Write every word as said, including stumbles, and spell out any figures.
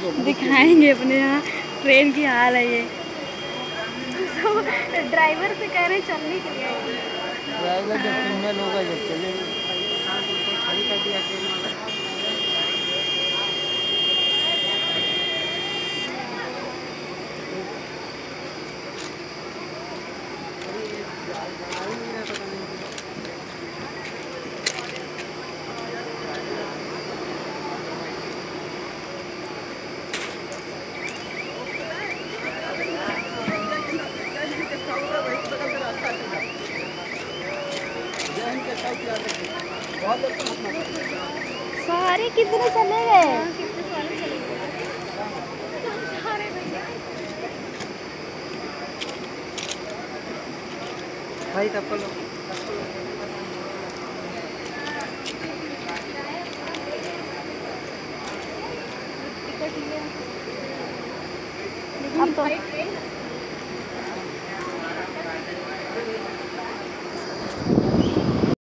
दिखाएंगे अपने यहाँ ट्रेन की हाल है ये। ड्राइवर से कह रहे चलने के लिए। ड्राइवर जब सिग्नल होगा जब चलेंगे। खड़ी कर दिया ट्रेन वाला। सारे कितने चले गए? भाई चप्पल अब तो